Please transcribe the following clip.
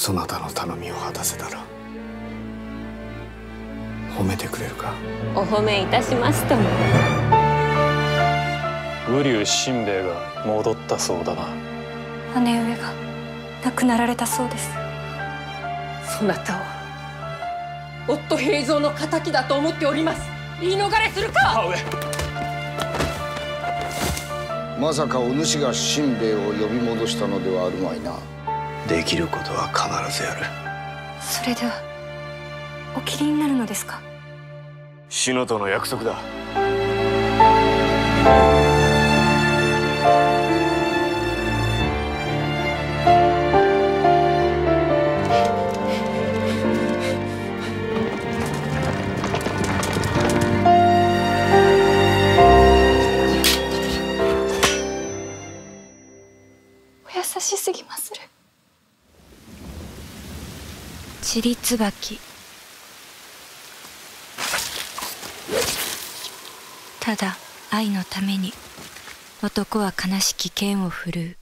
そなたの頼みを果たせたら褒めてくれるか。 お褒めいたしますとも。 瓜生新兵衛が戻ったそうだな。 姉上が亡くなられたそうです。 そなたを夫平蔵の敵だと思っております。言い逃れするか。 母上。 まさかお主が新兵衛を呼び戻したのではあるまいな。 できることは必ずやる。 それではお切りになるのですか。 篠野との約束だ。 お優しすぎまする。散り椿。ただ愛のために男は悲しき剣を振るう。